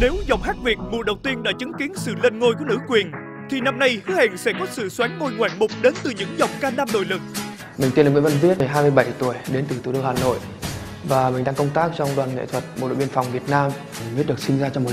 Nếu dòng hát Việt mùa đầu tiên đã chứng kiến sự lên ngôi của nữ quyền, thì năm nay hứa hẹn sẽ có sự soán ngôi ngoạn mục đến từ những dòng ca nam nội lực. Mình tên là Nguyễn Văn Viết, 27 tuổi, đến từ thủ đô Hà Nội và mình đang công tác trong đoàn nghệ thuật Bộ đội Biên phòng Việt Nam. Viết được sinh ra trong một